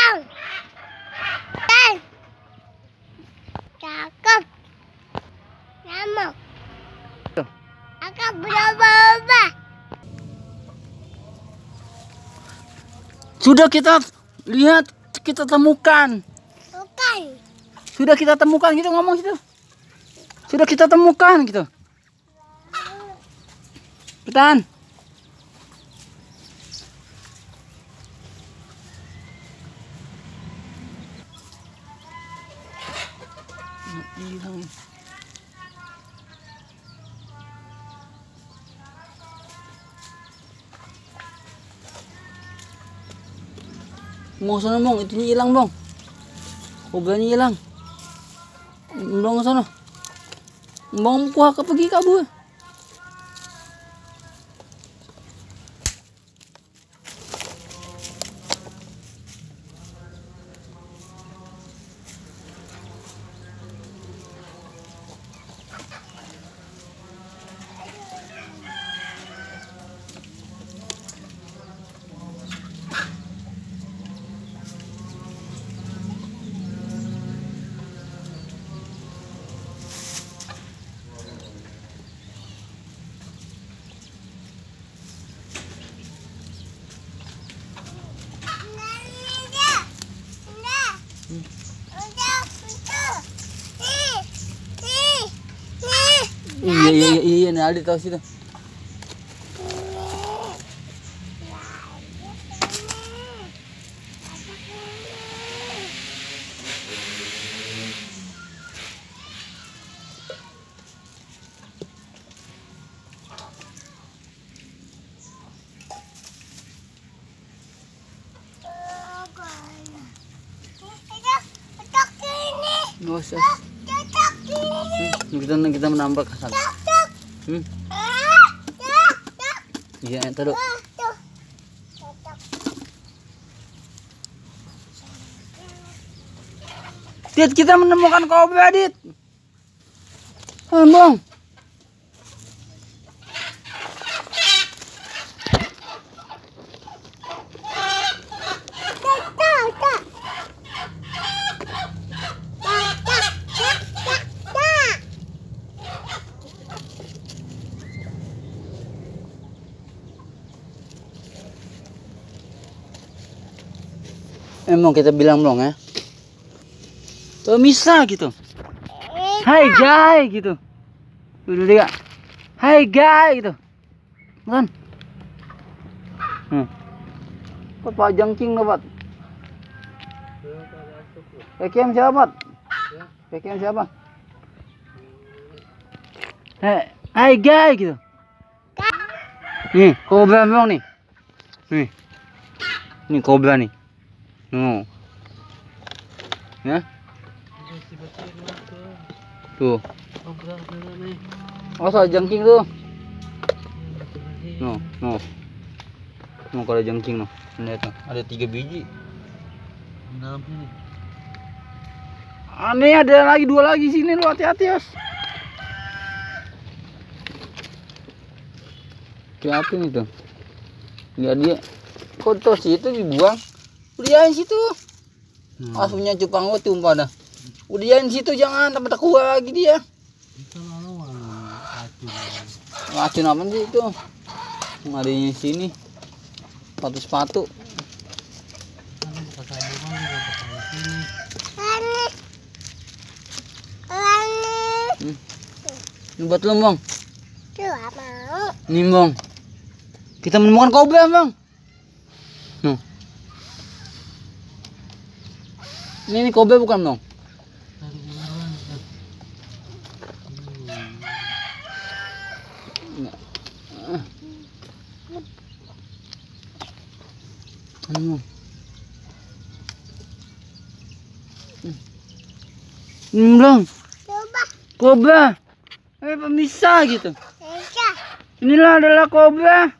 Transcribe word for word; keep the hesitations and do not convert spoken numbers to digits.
Bang. Bang. Cakep. Nyamuk. Akak berubah-ubah. Sudah kita lihat, kita temukan. Bukan. Sudah kita temukan gitu ngomong gitu. Sudah kita temukan gitu. Petan. Hilang. Mau sana mong, itunya hilang dong. Kobranya hilang. Dong sana. Mong kuah ke pergi kabur. Iya iya iya iya nih Aldi tahu situ. Nggak usah. Hmm, kita kita menambah kesan. Hmm. Iya, entar dulu. Dit, kita menemukan kobra, Dit. Bang. Emang kita bilang belum ya? Bisa gitu. Hai guys gitu. Dulu dia. Hai guys gitu. Kan? Hmm. Pak jangking dapat. Pekem siapa? Pekem siapa? Hai, hai guys gitu. Nih, kobra memang nih. Nih. Nih kobra nih. No. Ya. Tuh. Oh, soal jangking tuh. No, no. No, kalau jangking no. Lihat tuh, ada tiga biji. Aneh, ada lagi dua lagi sini, lu hati-hati, Yos. Hati-hati nih tuh. Lihat dia. Kok tos itu dibuang? Udah situ. Hmm. Asuhnya cupang waktu umpana. Udah situ jangan tambah takut lagi dia. Itu lalu racun. Racun apa sih itu? Adanya sini. Sepatu-sepatu. Hmm. Ini buat lu, Bang. Ini, Bang. Kita menemukan kobra, Bang. Nuh. Ini, ini kobra bukan dong? Hmm. Ini belum. Kobra. Eh, pemisah gitu. Inilah adalah kobra.